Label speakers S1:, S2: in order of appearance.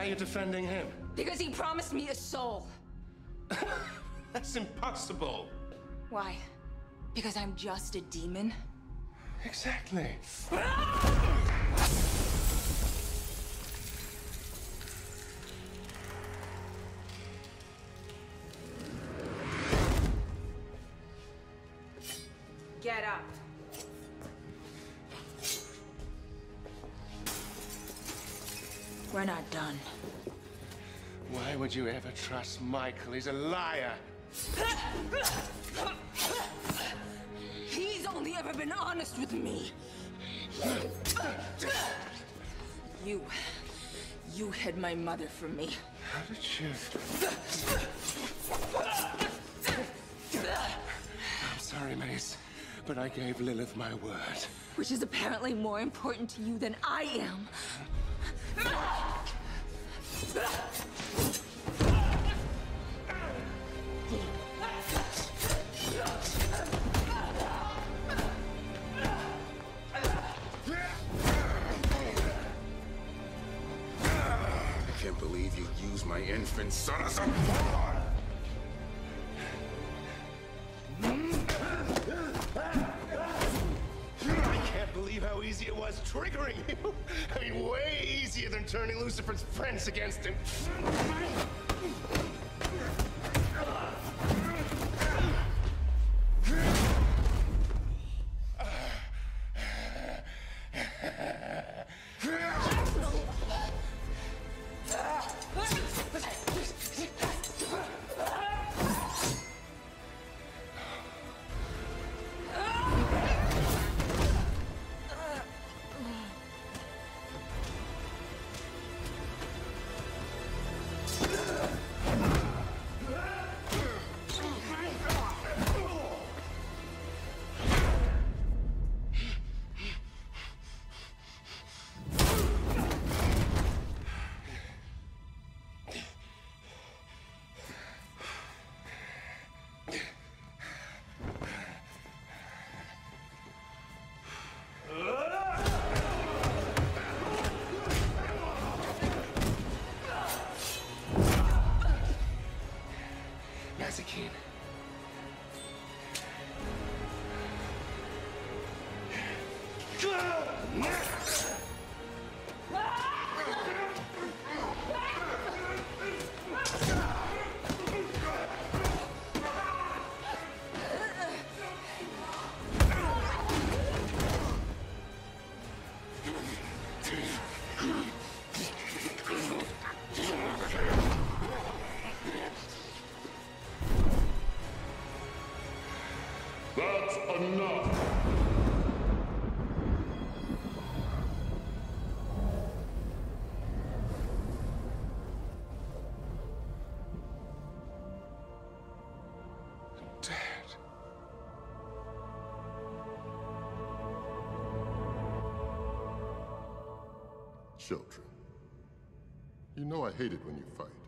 S1: Why are you defending him?
S2: Because he promised me a soul.
S1: That's impossible.
S2: Why? Because I'm just a demon?
S1: Exactly.
S2: Get up. We're not done.
S1: Why would you ever trust Michael? He's a liar.
S2: He's only ever been honest with me. You hid my mother from me.
S1: How did you? I'm sorry, Mace, but I gave Lilith my word.
S2: Which is apparently more important to you than I am.
S3: I can't believe you used my infant son as a pawn!
S1: I can't believe how easy it was triggering you. I mean, way easier than turning Lucifer's friends against him. Nazikeen.
S4: That's enough!
S1: Dad.
S5: Children, you know I hate it when you fight.